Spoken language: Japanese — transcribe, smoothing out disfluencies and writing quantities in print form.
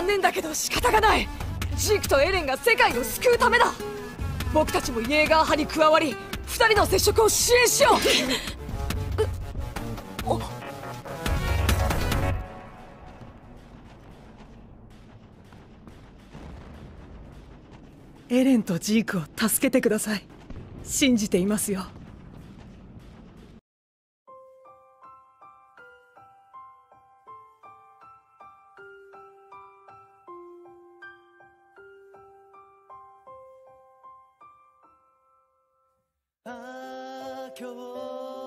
念だけど仕方がない。ジークとエレンが世界を救うためだ。僕たちもイェーガー派に加わり、二人の接触を支援しよう。 エレンとジークを助けてください。信じていますよ。 今日